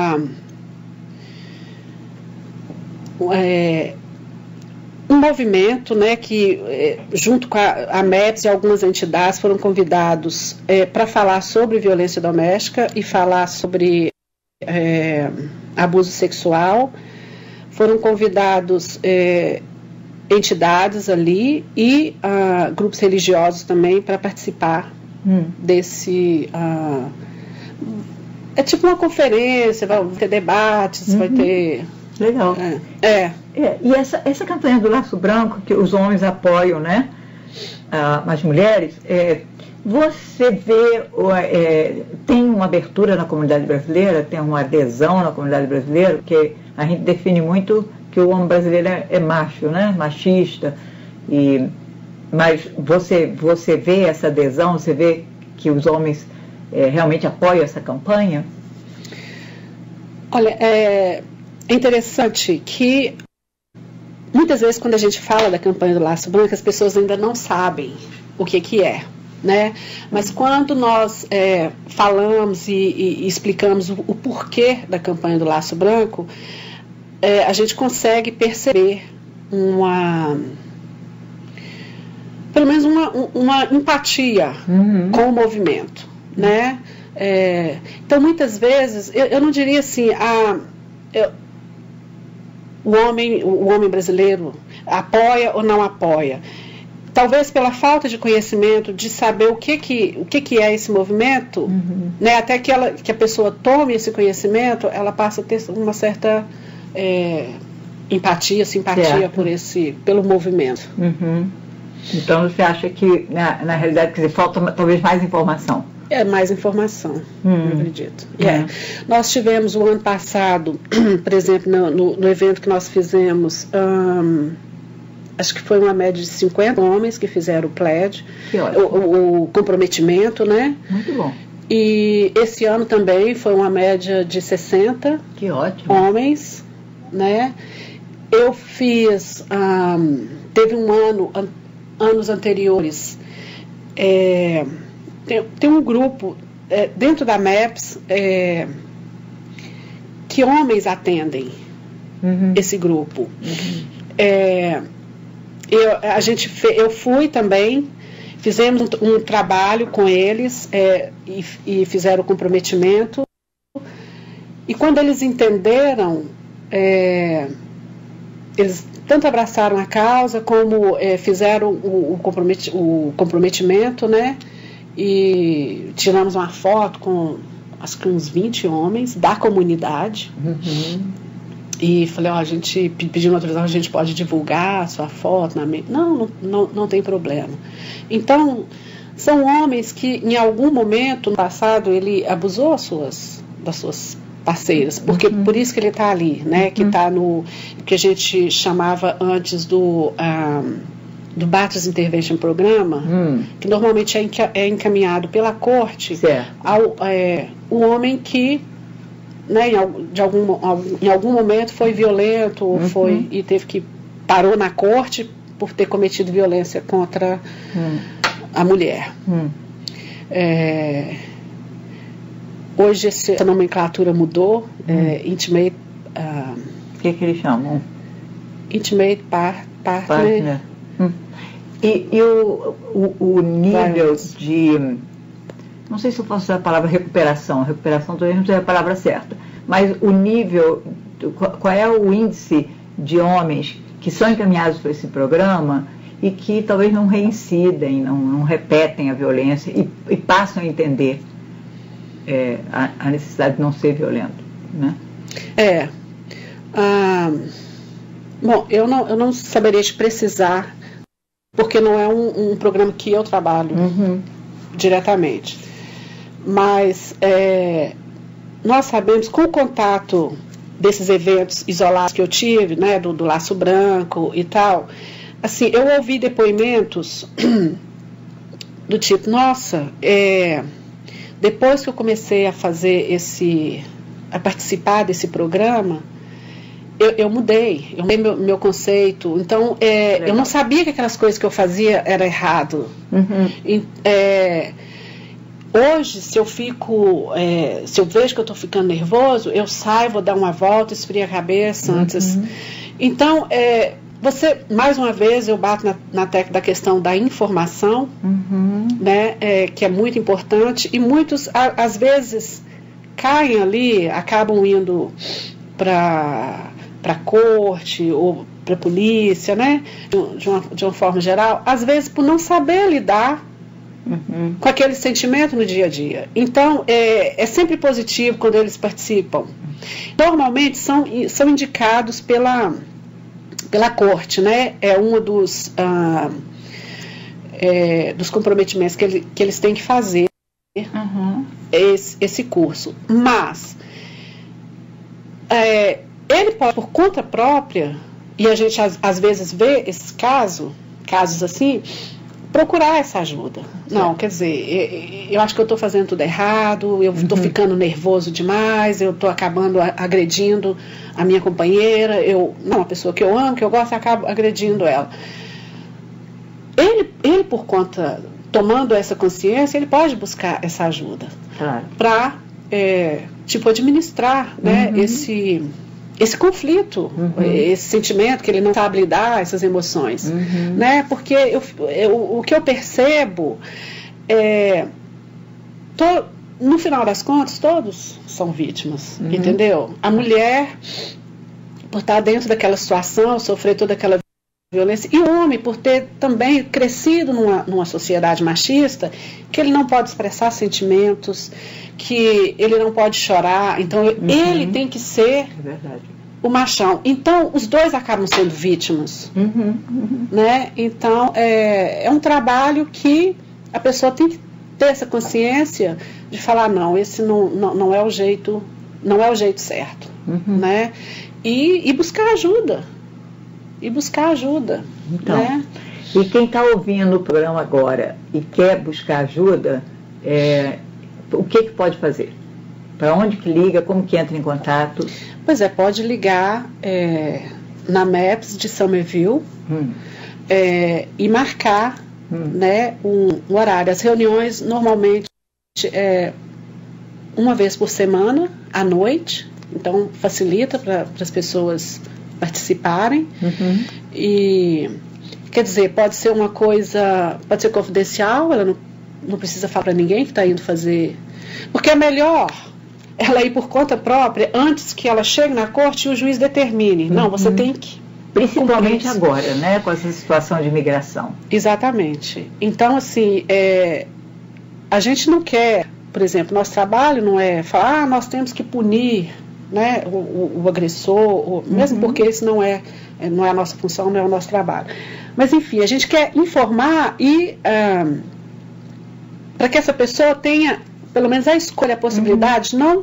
um movimento, né, que junto com a MAPS e algumas entidades foram convidados para falar sobre violência doméstica e falar sobre abuso sexual. Foram convidados entidades ali e grupos religiosos também para participar desse... é tipo uma conferência, vai ter debates, vai ter... Legal. E essa campanha do Laço Branco, que os homens apoiam, né, as mulheres, você vê, tem uma abertura na comunidade brasileira, tem uma adesão na comunidade brasileira, porque a gente define muito que o homem brasileiro é macho, né, machista, mas você vê essa adesão, você vê que os homens realmente apoiam essa campanha? Olha, é interessante que muitas vezes quando a gente fala da campanha do Laço Branco, as pessoas ainda não sabem o que é, né? Mas quando nós falamos e explicamos o porquê da campanha do Laço Branco, a gente consegue perceber pelo menos uma empatia com o movimento, né? Então muitas vezes eu não diria assim, o homem brasileiro apoia ou não apoia. Talvez pela falta de conhecimento, de saber o que é esse movimento, né, até que a pessoa tome esse conhecimento, ela passa a ter uma certa empatia, simpatia pelo movimento. Então você acha que, na realidade, quer dizer, falta talvez mais informação? Mais informação, eu acredito. Nós tivemos o ano passado, por exemplo, no evento que nós fizemos, acho que foi uma média de 50 homens que fizeram o pledge, o comprometimento, né? Muito bom. E esse ano também foi uma média de 60 homens, né? Eu fiz, teve anos anteriores, tem um grupo dentro da MAPS que homens atendem esse grupo. Eu fui também, fizemos um trabalho com eles e fizeram o comprometimento. E quando eles entenderam, eles tanto abraçaram a causa como fizeram o comprometimento, né? E tiramos uma foto com acho que uns 20 homens da comunidade. E falei, a gente pediu uma autorização, a gente pode divulgar a sua foto na mídia? Não tem problema. Então, são homens que em algum momento no passado ele abusou das suas parceiras, porque por isso que ele está ali, né? Que está no que a gente chamava antes do Bates Intervention Programa, que normalmente é encaminhado pela corte ao o homem que, né, em algum momento foi violento ou e parou na corte por ter cometido violência contra a mulher. Hoje essa nomenclatura mudou, intimate. O que eles chamam? Intimate partner. E o nível de... Não sei se eu posso usar a palavra recuperação. Recuperação talvez não seja a palavra certa. Mas o nível... Qual é o índice de homens que são encaminhados para esse programa e que talvez não reincidem, não repetem a violência e passam a entender a necessidade de não ser violento, né? Bom, eu não saberia te precisar, porque não é um programa que eu trabalho diretamente. Mas nós sabemos, com o contato desses eventos isolados que eu tive, né, do Laço Branco e tal, assim, eu ouvi depoimentos do tipo, nossa, depois que eu comecei a a participar desse programa, eu mudei meu conceito. Então, eu não sabia que aquelas coisas que eu fazia era errado. Hoje, se eu vejo que eu estou ficando nervoso, eu saio, vou dar uma volta, esfrio a cabeça antes. Então, mais uma vez, eu bato na tecla da questão da informação, né, que é muito importante, e muitos, às vezes, caem ali, acabam indo para a corte ou para a polícia, né, de uma forma geral, às vezes por não saber lidar com aquele sentimento no dia a dia. Então, é sempre positivo quando eles participam. Normalmente são indicados pela corte, né? É um dos comprometimentos que eles têm que fazer esse curso. Mas ele pode, por conta própria, e a gente às vezes vê esses casos assim, procurar essa ajuda. Não, quer dizer, eu acho que eu estou fazendo tudo errado, eu estou ficando nervoso demais, eu estou acabando agredindo a minha companheira, uma pessoa que eu amo, que eu gosto, acabo agredindo ela. Ele, por conta, tomando essa consciência, ele pode buscar essa ajuda para, administrar, né, esse conflito, esse sentimento que ele não sabe lidar, essas emoções, né? Porque o que eu percebo no final das contas, todos são vítimas, entendeu? A mulher, por estar dentro daquela situação, sofrer toda aquela violência, e o homem, por ter também crescido numa sociedade machista, que ele não pode expressar sentimentos, que ele não pode chorar, então ele tem que ser o machão. Então, os dois acabam sendo vítimas, né? Então, é um trabalho que a pessoa tem que ter essa consciência de falar, não, esse não é o jeito, não é o jeito certo, né? E buscar ajuda. Então, né? E quem está ouvindo o programa agora e quer buscar ajuda, o que pode fazer? Para onde que liga? Como que entra em contato? Pois pode ligar na MAPS de Somerville e marcar né, um horário. As reuniões normalmente uma vez por semana, à noite, então facilita para as pessoas participarem. E quer dizer, pode ser uma coisa, pode ser confidencial, ela não precisa falar para ninguém que está indo fazer, porque é melhor ela ir por conta própria antes que ela chegue na corte e o juiz determine. Não, você tem que... Principalmente agora, né, com essa situação de imigração. Exatamente. Então, assim, a gente não quer, por exemplo, nosso trabalho não é falar, nós temos que punir, né, o agressor, mesmo porque isso não é a nossa função, não é o nosso trabalho. Mas, enfim, a gente quer informar e para que essa pessoa tenha, pelo menos, a escolha, a possibilidade de não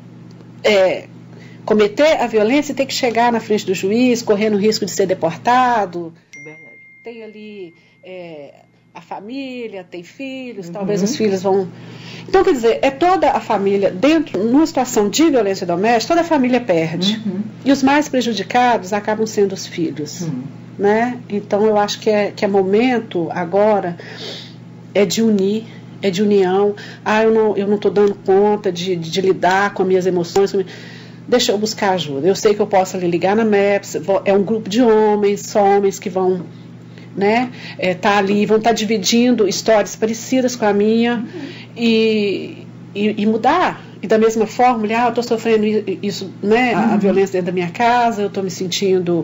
cometer a violência e ter que chegar na frente do juiz, correndo o risco de ser deportado. Tem ali a família, tem filhos, talvez os filhos vão... Então, quer dizer, é toda a família, numa situação de violência doméstica, toda a família perde. E os mais prejudicados acabam sendo os filhos. Né? Então, eu acho que é momento agora de unir, de união. Eu não estou dando conta de lidar com as minhas emoções. Deixa eu buscar ajuda. Eu sei que eu posso ali ligar na MEPS, é um grupo de homens, só homens que vão... Né, tá ali, vão estar dividindo histórias parecidas com a minha e mudar. E da mesma forma, eu estou sofrendo isso, né, a violência dentro da minha casa, eu estou me sentindo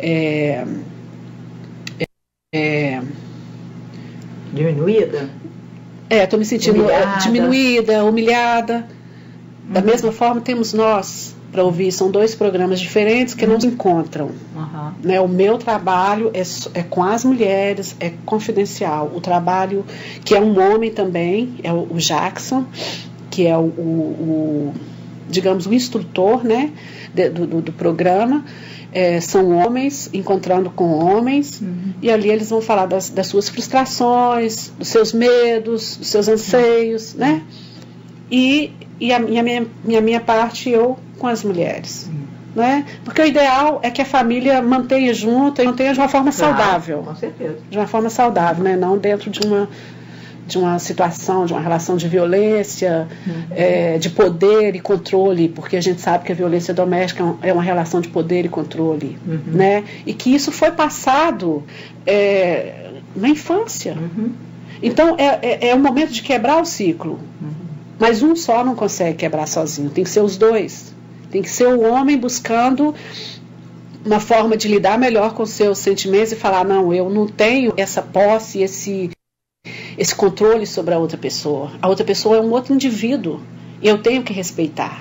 diminuída? Estou me sentindo diminuída, humilhada. Da mesma forma, temos nós para ouvir, são 2 programas diferentes que não se encontram. Né? O meu trabalho é com as mulheres, é confidencial. O trabalho, que é um homem também, é o Jackson, que é digamos, o instrutor, né, do programa. São homens encontrando com homens, e ali eles vão falar das suas frustrações, dos seus medos, dos seus anseios, né? E a minha parte, eu com as mulheres. Né? Porque o ideal é que a família mantenha junto e mantenha de uma forma saudável. Com certeza. De uma forma saudável, né? Não dentro de uma situação, de uma relação de violência, de poder e controle, porque a gente sabe que a violência doméstica é uma relação de poder e controle. Né? E que isso foi passado na infância. Então, é o momento de quebrar o ciclo. Mas um só não consegue quebrar sozinho, tem que ser os 2. Tem que ser o homem buscando uma forma de lidar melhor com seus sentimentos e falar, não, eu não tenho essa posse, esse controle sobre a outra pessoa. A outra pessoa é um outro indivíduo e eu tenho que respeitar.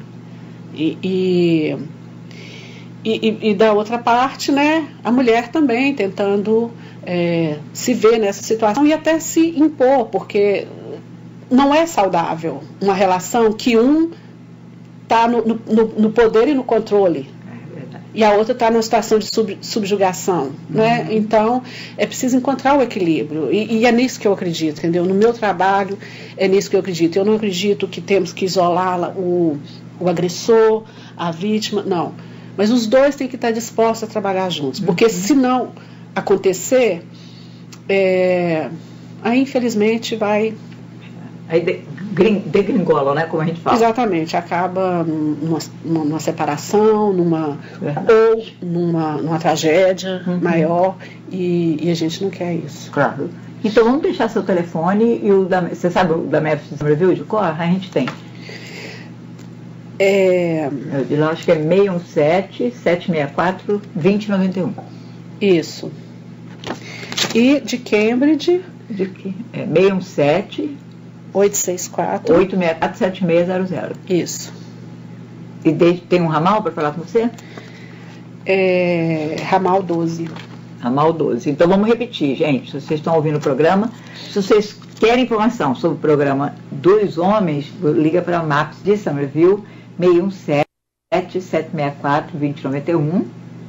E da outra parte, né, a mulher também tentando se ver nessa situação e até se impor, porque não é saudável uma relação que um está no poder e no controle e a outra está numa situação de subjugação, né? Então é preciso encontrar o equilíbrio e é nisso que eu acredito, entendeu? No meu trabalho é nisso que eu acredito. Eu não acredito que temos que isolar o agressor, a vítima, não, mas os 2 têm que estar dispostos a trabalhar juntos, porque se não acontecer, aí infelizmente vai... Aí degringola, né, como a gente fala. Exatamente, acaba numa separação, ou numa tragédia maior, e a gente não quer isso. Claro. Então vamos deixar seu telefone e você sabe o da MEPS de Somerville de cor? A gente tem. Eu de lá acho que é 617-764-2091. Isso. E de Cambridge? 617 864-7600. Isso. E tem um ramal para falar com você? Ramal 12. Ramal 12. Então vamos repetir, gente. Se vocês estão ouvindo o programa, se vocês querem informação sobre o programa dos homens, liga para a MAPS de Somerville, 617-764-2091.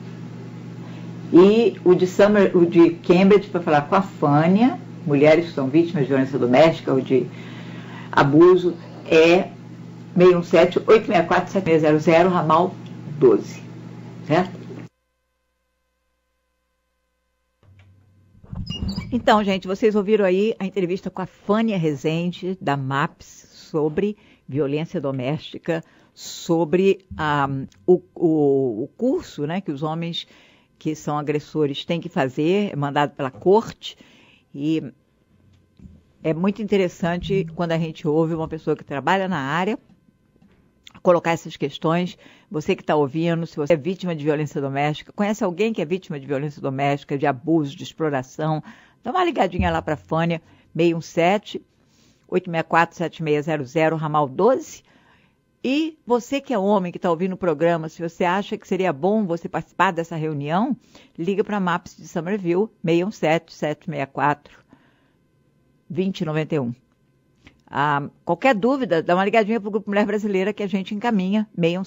E o de Cambridge para falar com a Fânia, mulheres que são vítimas de violência doméstica ou de abuso, é 617-864-7600, ramal 12. Certo? Então, gente, vocês ouviram aí a entrevista com a Fânia Rezende, da MAPS, sobre violência doméstica, sobre o curso, né, que os homens que são agressores têm que fazer, mandado pela corte. E é muito interessante quando a gente ouve uma pessoa que trabalha na área colocar essas questões. Você que está ouvindo, se você é vítima de violência doméstica, conhece alguém que é vítima de violência doméstica, de abuso, de exploração, dá uma ligadinha lá para a Fânia, 617-864-7600, ramal 12. E você que é homem, que está ouvindo o programa, se você acha que seria bom você participar dessa reunião, liga para a MAPS de Somerville, 617-764-2091. Qualquer dúvida, dá uma ligadinha para o Grupo Mulher Brasileira que a gente encaminha,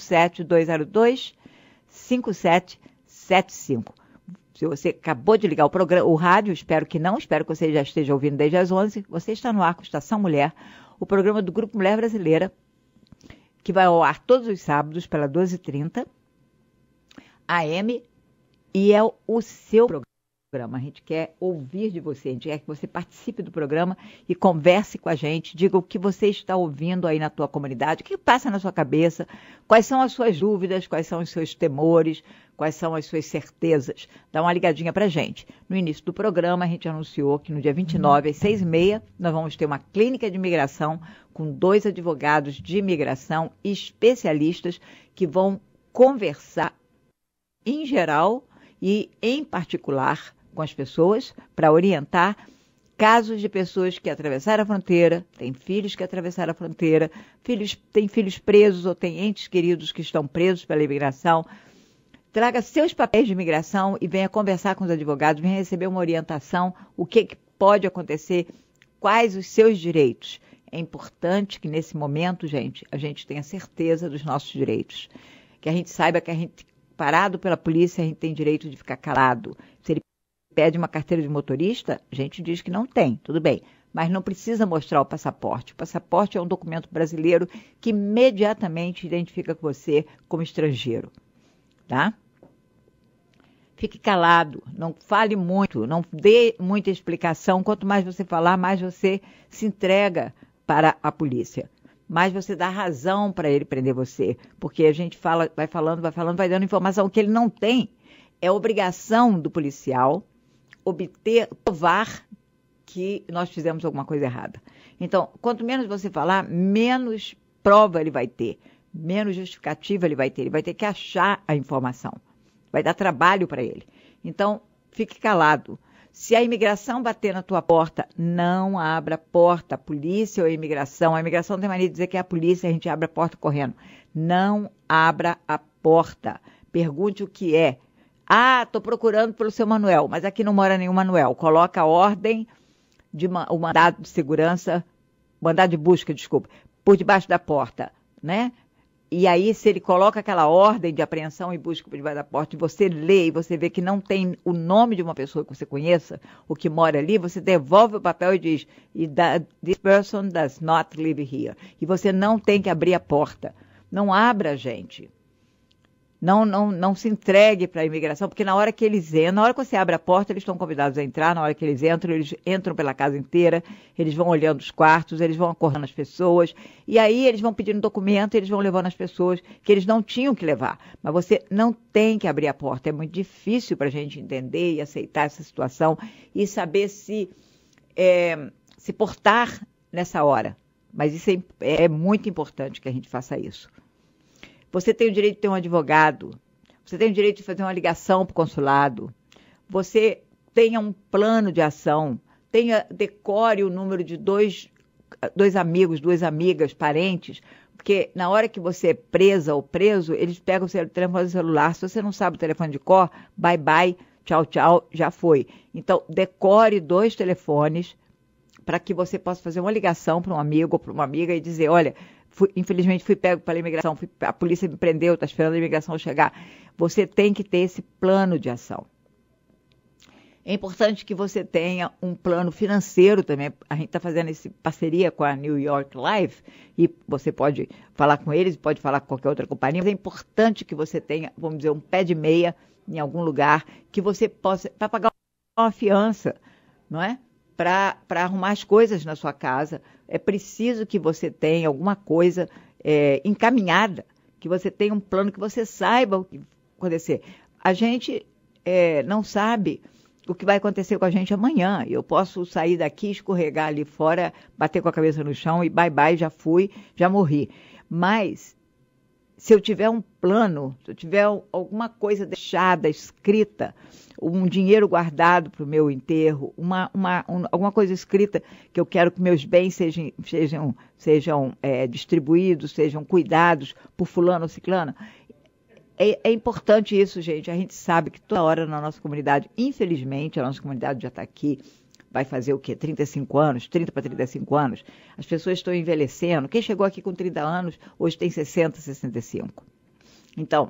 617-202-5775. Se você acabou de ligar o rádio, espero que você já esteja ouvindo desde as 11, você está no ar com Estação Mulher, o programa do Grupo Mulher Brasileira, que vai ao ar todos os sábados pela 12h30 AM, e é o seu programa. A gente quer ouvir de você, a gente quer que você participe do programa e converse com a gente, diga o que você está ouvindo aí na tua comunidade, o que passa na sua cabeça, quais são as suas dúvidas, quais são os seus temores, quais são as suas certezas. Dá uma ligadinha pra gente. No início do programa, a gente anunciou que no dia 29, às 6h30, nós vamos ter uma clínica de imigração com 2 advogados de imigração especialistas que vão conversar em geral e em particular com as pessoas para orientar casos de pessoas que atravessaram a fronteira, têm filhos que atravessaram a fronteira, têm filhos presos ou têm entes queridos que estão presos pela imigração. Traga seus papéis de imigração e venha conversar com os advogados, venha receber uma orientação, o que pode acontecer, quais os seus direitos. É importante que nesse momento, gente, a gente tenha certeza dos nossos direitos, que a gente saiba que a gente, parado pela polícia, a gente tem direito de ficar calado. Se ele pede uma carteira de motorista, a gente diz que não tem, tudo bem. Mas não precisa mostrar o passaporte. O passaporte é um documento brasileiro que imediatamente identifica você como estrangeiro, tá? Fique calado, não fale muito, não dê muita explicação. Quanto mais você falar, mais você se entrega para a polícia. Mais você dá razão para ele prender você. Porque a gente vai falando, vai dando informação que ele não tem. É obrigação do policial provar que nós fizemos alguma coisa errada. Então, quanto menos você falar, menos prova ele vai ter, menos justificativa ele vai ter que achar a informação. Vai dar trabalho para ele. Então, fique calado. Se a imigração bater na tua porta, não abra a porta. A polícia ou a imigração tem mania de dizer que é a polícia, a gente abre a porta correndo. Não abra a porta. Pergunte o que é. Estou procurando pelo seu Manuel, mas aqui não mora nenhum Manuel. Coloca a ordem o mandado de segurança, mandado de busca, desculpa, por debaixo da porta, né? E aí, se ele coloca aquela ordem de apreensão e busca por debaixo da porta, e você lê e você vê que não tem o nome de uma pessoa que você conheça, o que mora ali, você devolve o papel e diz, this person does not live here. E você não tem que abrir a porta. Não abra, gente. Não se entregue para a imigração, porque na hora que você abre a porta, eles estão convidados a entrar, na hora que eles entram pela casa inteira, eles vão olhando os quartos, eles vão acordando as pessoas, e aí eles vão pedindo documento, eles vão levando as pessoas que eles não tinham que levar. Mas você não tem que abrir a porta, é muito difícil para a gente entender e aceitar essa situação e saber se portar nessa hora. Mas isso é muito importante que a gente faça isso. Você tem o direito de ter um advogado, você tem o direito de fazer uma ligação para o consulado, você tenha um plano de ação, decore o número de dois amigos, 2 amigas, parentes, porque na hora que você é presa ou preso, eles pegam o seu telefone celular. Se você não sabe o telefone de cor, bye bye, tchau, tchau, já foi. Então, decore 2 telefones para que você possa fazer uma ligação para um amigo ou para uma amiga e dizer, olha, infelizmente fui pego pela imigração, a polícia me prendeu, está esperando a imigração chegar. Você tem que ter esse plano de ação. É importante que você tenha um plano financeiro também. A gente está fazendo essa parceria com a New York Life e você pode falar com eles, pode falar com qualquer outra companhia, mas é importante que você tenha, vamos dizer, um pé de meia em algum lugar que você possa, para pagar uma fiança, não é? Para arrumar as coisas na sua casa. É preciso que você tenha alguma coisa encaminhada, que você tenha um plano, que você saiba o que vai acontecer. A gente não sabe o que vai acontecer com a gente amanhã. Eu posso sair daqui, escorregar ali fora, bater com a cabeça no chão e bye bye, já fui, já morri. Mas se eu tiver um plano, se eu tiver alguma coisa deixada, escrita, um dinheiro guardado para o meu enterro, alguma coisa escrita que eu quero que meus bens sejam distribuídos, sejam cuidados por fulano ou ciclano. É importante isso, gente. A gente sabe que toda hora na nossa comunidade, infelizmente, a nossa comunidade já está aqui, vai fazer o quê? 35 anos, 30 para 35 anos. As pessoas estão envelhecendo. Quem chegou aqui com 30 anos, hoje tem 60, 65. Então,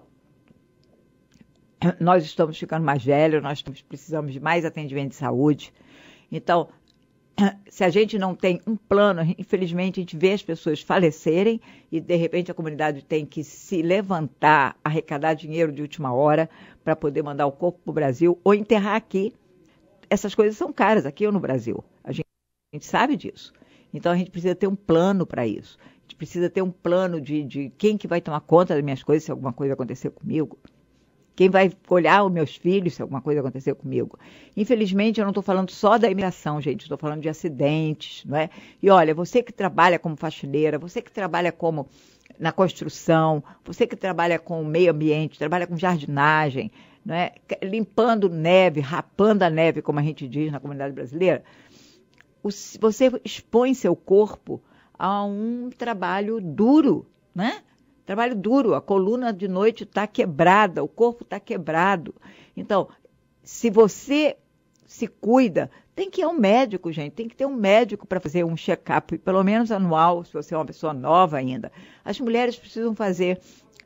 nós estamos ficando mais velhos, nós precisamos de mais atendimento de saúde. Então, se a gente não tem um plano, infelizmente a gente vê as pessoas falecerem e de repente a comunidade tem que se levantar, arrecadar dinheiro de última hora para poder mandar o corpo para o Brasil ou enterrar aqui. Essas coisas são caras aqui ou no Brasil. A gente sabe disso. Então a gente precisa ter um plano para isso. A gente precisa ter um plano de quem que vai tomar conta das minhas coisas se alguma coisa acontecer comigo. Quem vai olhar os meus filhos se alguma coisa acontecer comigo? Infelizmente, eu não estou falando só da imigração, gente. Estou falando de acidentes, não é? E olha, você que trabalha como faxineira, você que trabalha como na construção, você que trabalha com o meio ambiente, trabalha com jardinagem, não é? Limpando neve, rapando a neve, como a gente diz na comunidade brasileira, você expõe seu corpo a um trabalho duro, né? Trabalho duro, a coluna de noite está quebrada, o corpo está quebrado. Então, se você se cuida, tem que ir ao médico, gente. Tem que ter um médico para fazer um check-up, pelo menos anual, se você é uma pessoa nova ainda. As mulheres precisam fazer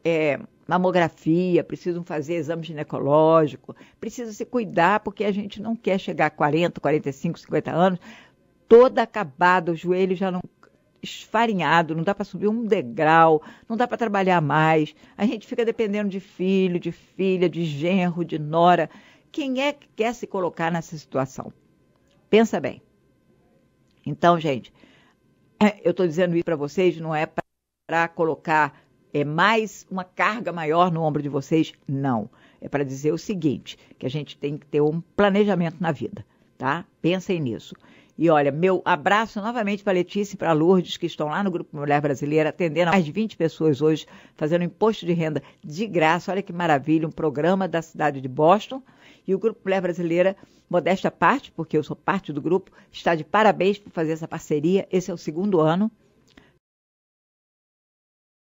mamografia, precisam fazer exame ginecológico, precisam se cuidar, porque a gente não quer chegar a 40, 45, 50 anos, toda acabada, o joelho já não esfarinhado, não dá para subir um degrau, não dá para trabalhar mais, a gente fica dependendo de filho, de filha, de genro, de nora. Quem é que quer se colocar nessa situação? Pensa bem. Então, gente, eu estou dizendo isso para vocês, não é para colocar mais uma carga maior no ombro de vocês, não. É para dizer o seguinte, que a gente tem que ter um planejamento na vida, tá? Pensem nisso. E olha, meu abraço novamente para a Letícia e para a Lourdes, que estão lá no Grupo Mulher Brasileira, atendendo a mais de 20 pessoas hoje, fazendo imposto de renda de graça. Olha que maravilha, um programa da cidade de Boston. E o Grupo Mulher Brasileira, modéstia à parte, porque eu sou parte do grupo, está de parabéns por fazer essa parceria. Esse é o 2º ano.